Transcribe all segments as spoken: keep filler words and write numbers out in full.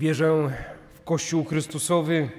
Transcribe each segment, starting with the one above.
Wierzę w Kościół Chrystusowy.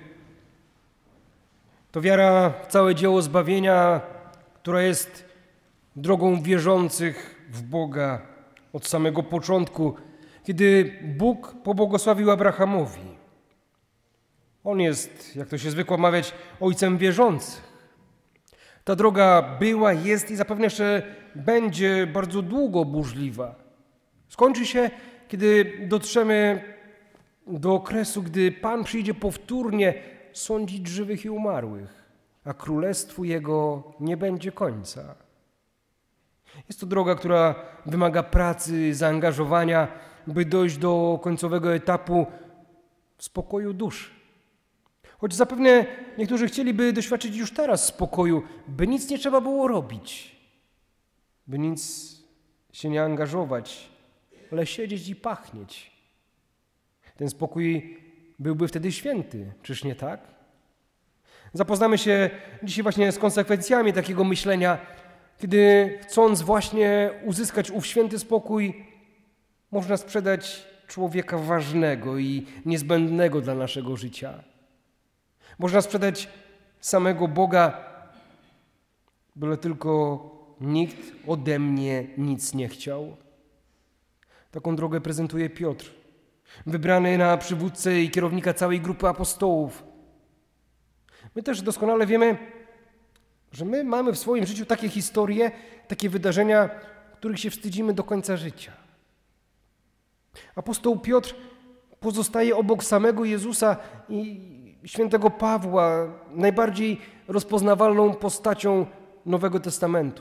To wiara w całe dzieło zbawienia, która jest drogą wierzących w Boga od samego początku, kiedy Bóg pobłogosławił Abrahamowi. On jest, jak to się zwykło mawiać, ojcem wierzących. Ta droga była, jest i zapewne jeszcze będzie bardzo długo burzliwa. Skończy się, kiedy dotrzemy do okresu, gdy Pan przyjdzie powtórnie sądzić żywych i umarłych, a królestwu Jego nie będzie końca. Jest to droga, która wymaga pracy, zaangażowania, by dojść do końcowego etapu w spokoju duszy. Choć zapewne niektórzy chcieliby doświadczyć już teraz spokoju, by nic nie trzeba było robić, by nic się nie angażować, ale siedzieć i pachnieć. Ten spokój byłby wtedy święty, czyż nie tak? Zapoznamy się dzisiaj właśnie z konsekwencjami takiego myślenia, kiedy chcąc właśnie uzyskać ów święty spokój, można sprzedać człowieka ważnego i niezbędnego dla naszego życia. Można sprzedać samego Boga, byle tylko nikt ode mnie nic nie chciał. Taką drogę prezentuje Piotr, wybrany na przywódcę i kierownika całej grupy apostołów. My też doskonale wiemy, że my mamy w swoim życiu takie historie, takie wydarzenia, których się wstydzimy do końca życia. Apostoł Piotr pozostaje obok samego Jezusa i świętego Pawła, najbardziej rozpoznawalną postacią Nowego Testamentu.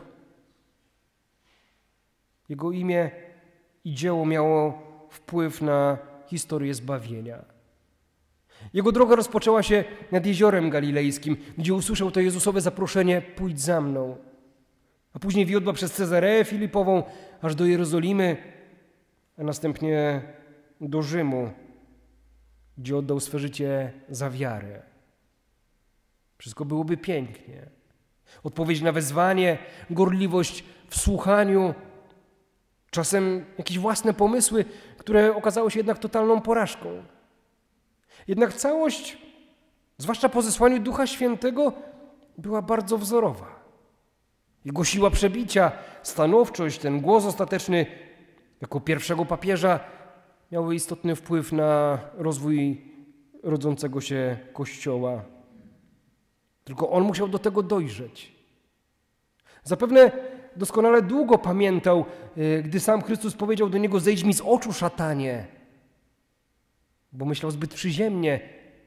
Jego imię i dzieło miało wpływ na historię zbawienia. Jego droga rozpoczęła się nad Jeziorem Galilejskim, gdzie usłyszał to Jezusowe zaproszenie: pójdź za mną. A później wiodła przez Cezareę Filipową aż do Jerozolimy, a następnie do Rzymu, gdzie oddał swe życie za wiarę. Wszystko byłoby pięknie. Odpowiedź na wezwanie, gorliwość w słuchaniu, czasem jakieś własne pomysły, które okazały się jednak totalną porażką. Jednak całość, zwłaszcza po zesłaniu Ducha Świętego, była bardzo wzorowa. Jego siła przebicia, stanowczość, ten głos ostateczny jako pierwszego papieża miały istotny wpływ na rozwój rodzącego się Kościoła. Tylko on musiał do tego dojrzeć. Zapewne doskonale długo pamiętał, gdy sam Chrystus powiedział do niego: zejdź mi z oczu, szatanie, bo myślał zbyt przyziemnie,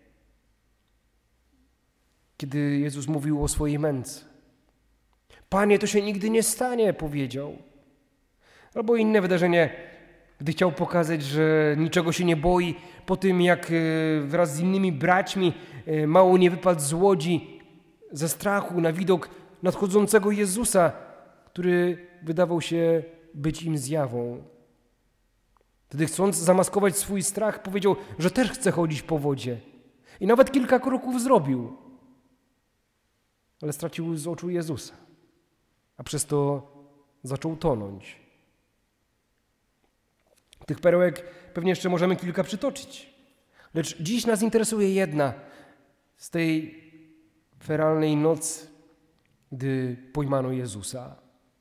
kiedy Jezus mówił o swojej męce. Panie, to się nigdy nie stanie, powiedział. Albo inne wydarzenie, gdy chciał pokazać, że niczego się nie boi, po tym jak wraz z innymi braćmi mało nie wypadł z łodzi ze strachu na widok nadchodzącego Jezusa, który wydawał się być im zjawą. Wtedy, chcąc zamaskować swój strach, powiedział, że też chce chodzić po wodzie. I nawet kilka kroków zrobił. Ale stracił z oczu Jezusa, a przez to zaczął tonąć. Tych perełek pewnie jeszcze możemy kilka przytoczyć. Lecz dziś nas interesuje jedna z tej feralnej nocy, gdy pojmano Jezusa.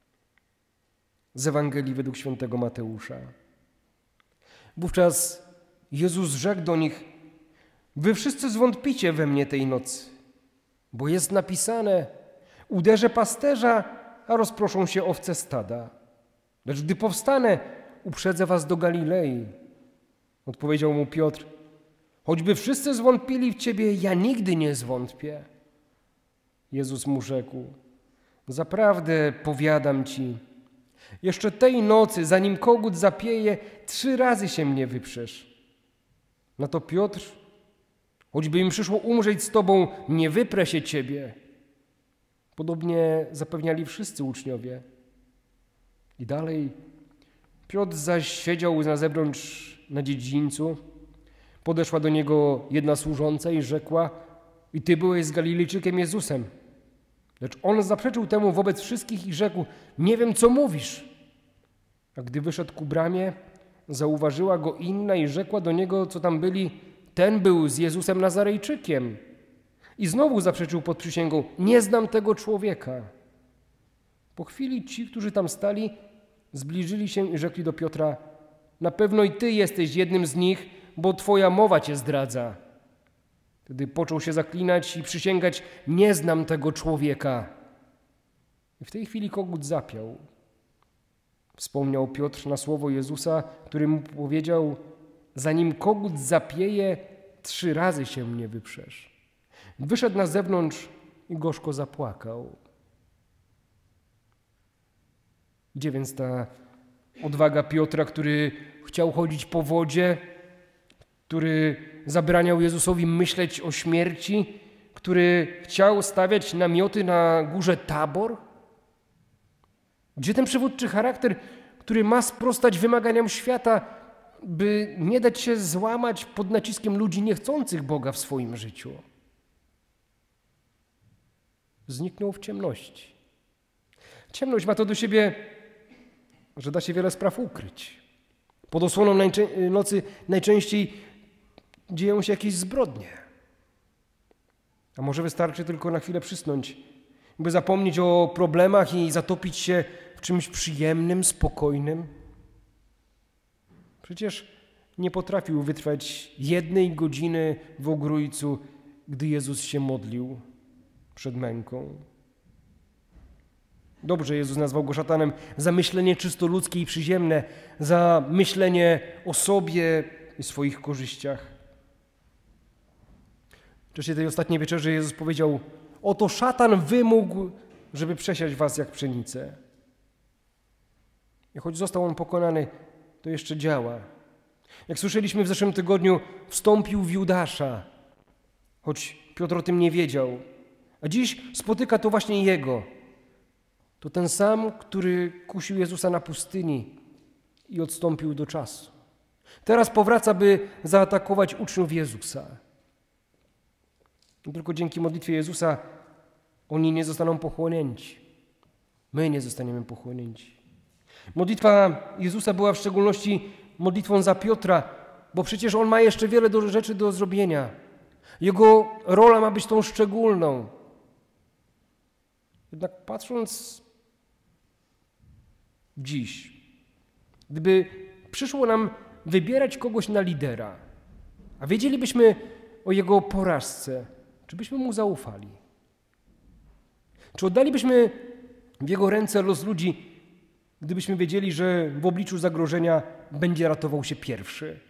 Z Ewangelii według świętego Mateusza. Wówczas Jezus rzekł do nich: wy wszyscy zwątpicie we mnie tej nocy, bo jest napisane: uderzę pasterza, a rozproszą się owce stada. Lecz gdy powstanę, uprzedzę was do Galilei. Odpowiedział mu Piotr: choćby wszyscy zwątpili w Ciebie, ja nigdy nie zwątpię. Jezus mu rzekł: zaprawdę powiadam Ci, jeszcze tej nocy, zanim kogut zapieje, trzy razy się mnie wyprzesz. Na to Piotr: choćby im przyszło umrzeć z Tobą, nie wyprę się Ciebie. Podobnie zapewniali wszyscy uczniowie. I dalej Piotr zaś siedział na zewnątrz na dziedzińcu. Podeszła do niego jedna służąca i rzekła: i Ty byłeś z Galilejczykiem Jezusem. Lecz on zaprzeczył temu wobec wszystkich i rzekł: nie wiem, co mówisz. A gdy wyszedł ku bramie, zauważyła go inna i rzekła do niego, co tam byli: ten był z Jezusem Nazarejczykiem. I znowu zaprzeczył pod przysięgą: nie znam tego człowieka. Po chwili ci, którzy tam stali, zbliżyli się i rzekli do Piotra: na pewno i ty jesteś jednym z nich, bo twoja mowa cię zdradza. Wtedy począł się zaklinać i przysięgać: nie znam tego człowieka. I w tej chwili kogut zapiał. Wspomniał Piotr na słowo Jezusa, który mu powiedział: zanim kogut zapieje, trzy razy się mnie wyprzesz. Wyszedł na zewnątrz i gorzko zapłakał. Gdzie więc ta odwaga Piotra, który chciał chodzić po wodzie, który zabraniał Jezusowi myśleć o śmierci, który chciał stawiać namioty na górze Tabor? Gdzie ten przywódczy charakter, który ma sprostać wymaganiom świata, by nie dać się złamać pod naciskiem ludzi niechcących Boga w swoim życiu? Zniknął w ciemności. Ciemność ma to do siebie, że da się wiele spraw ukryć. Pod osłoną najczę- nocy najczęściej dzieją się jakieś zbrodnie. A może wystarczy tylko na chwilę przysnąć, by zapomnieć o problemach i zatopić się w czymś przyjemnym, spokojnym? Przecież nie potrafił wytrwać jednej godziny w ogrójcu, gdy Jezus się modlił przed męką. Dobrze Jezus nazwał go szatanem za myślenie czysto ludzkie i przyziemne, za myślenie o sobie i swoich korzyściach. W czasie tej ostatniej wieczerzy Jezus powiedział: oto szatan wymógł, żeby przesiać was jak pszenicę. I choć został on pokonany, to jeszcze działa. Jak słyszeliśmy w zeszłym tygodniu, wstąpił w Judasza, choć Piotr o tym nie wiedział. A dziś spotyka to właśnie jego. To ten sam, który kusił Jezusa na pustyni i odstąpił do czasu. Teraz powraca, by zaatakować uczniów Jezusa. Tylko dzięki modlitwie Jezusa oni nie zostaną pochłonięci. My nie zostaniemy pochłonięci. Modlitwa Jezusa była w szczególności modlitwą za Piotra, bo przecież on ma jeszcze wiele do, rzeczy do zrobienia. Jego rola ma być tą szczególną. Jednak patrząc dziś, gdyby przyszło nam wybierać kogoś na lidera, a wiedzielibyśmy o jego porażce, czy byśmy mu zaufali? Czy oddalibyśmy w jego ręce los ludzi, gdybyśmy wiedzieli, że w obliczu zagrożenia będzie ratował się pierwszy?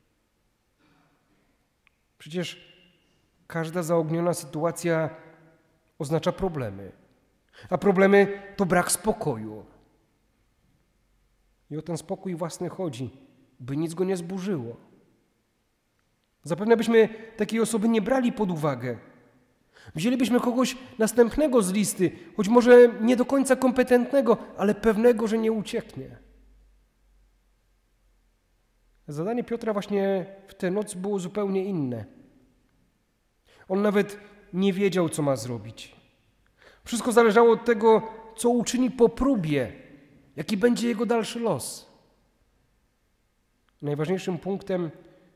Przecież każda zaogniona sytuacja oznacza problemy, a problemy to brak spokoju. I o ten spokój własny chodzi, by nic go nie zburzyło. Zapewne byśmy takiej osoby nie brali pod uwagę. Wzięlibyśmy kogoś następnego z listy, choć może nie do końca kompetentnego, ale pewnego, że nie ucieknie. Zadanie Piotra właśnie w tę noc było zupełnie inne. On nawet nie wiedział, co ma zrobić. Wszystko zależało od tego, co uczyni po próbie, jaki będzie jego dalszy los. Najważniejszym punktem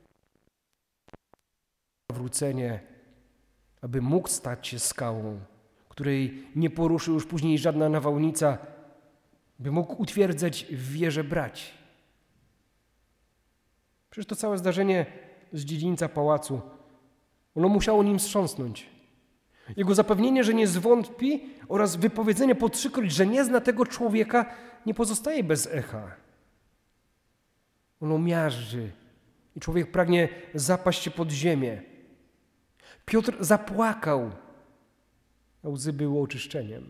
nawrócenie, aby mógł stać się skałą, której nie poruszy już później żadna nawałnica, by mógł utwierdzać w wierze braci. Przecież to całe zdarzenie z dziedzińca pałacu, ono musiało nim wstrząsnąć. Jego zapewnienie, że nie zwątpi, oraz wypowiedzenie po trzykroć, że nie zna tego człowieka, nie pozostaje bez echa. Ono miażdży i człowiek pragnie zapaść się pod ziemię. Piotr zapłakał, a łzy były oczyszczeniem.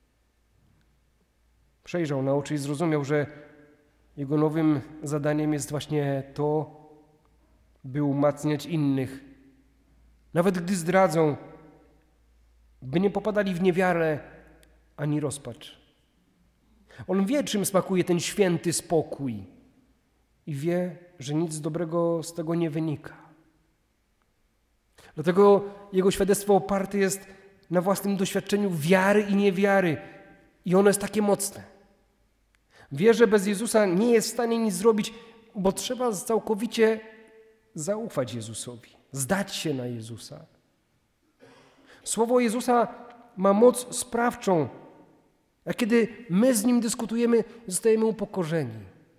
Przejrzał na oczy i zrozumiał, że jego nowym zadaniem jest właśnie to, by umacniać innych, nawet gdy zdradzą, by nie popadali w niewiarę ani rozpacz. On wie, czym smakuje ten święty spokój i wie, że nic dobrego z tego nie wynika. Dlatego jego świadectwo oparte jest na własnym doświadczeniu wiary i niewiary i ono jest takie mocne. Wie, że bez Jezusa nie jest w stanie nic zrobić, bo trzeba całkowicie zaufać Jezusowi. zdać się na Jezusa. Słowo Jezusa ma moc sprawczą, a kiedy my z Nim dyskutujemy, zostajemy upokorzeni.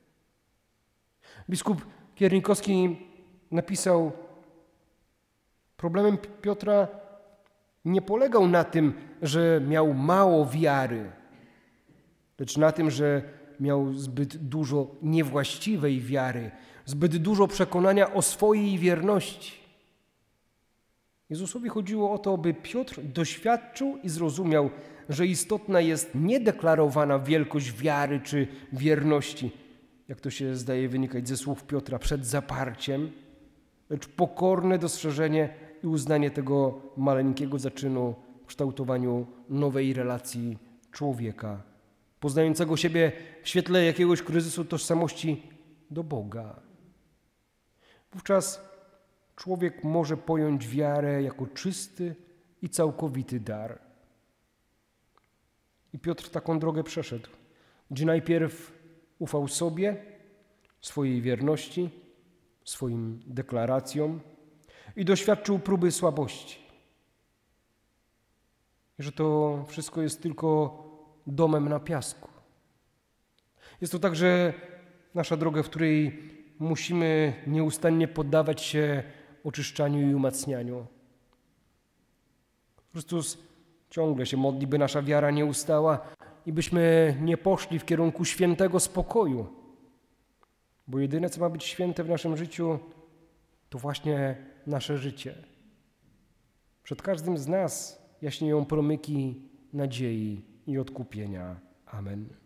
Biskup Kiernikowski napisał: problemem Piotra nie polegał na tym, że miał mało wiary, lecz na tym, że miał zbyt dużo niewłaściwej wiary, zbyt dużo przekonania o swojej wierności. Jezusowi chodziło o to, by Piotr doświadczył i zrozumiał, że istotna jest nie deklarowana wielkość wiary czy wierności, jak to się zdaje wynikać ze słów Piotra, przed zaparciem, lecz pokorne dostrzeżenie i uznanie tego maleńkiego zaczynu w kształtowaniu nowej relacji człowieka, poznającego siebie w świetle jakiegoś kryzysu tożsamości do Boga. Wówczas człowiek może pojąć wiarę jako czysty i całkowity dar. I Piotr taką drogę przeszedł, gdzie najpierw ufał sobie, swojej wierności, swoim deklaracjom i doświadczył próby słabości. I że to wszystko jest tylko domem na piasku. Jest to także nasza droga, w której musimy nieustannie poddawać się oczyszczaniu i umacnianiu. Chrystus ciągle się modli, by nasza wiara nie ustała i byśmy nie poszli w kierunku świętego spokoju. Bo jedyne, co ma być święte w naszym życiu, to właśnie nasze życie. Przed każdym z nas jaśnieją promyki nadziei i odkupienia. Amen.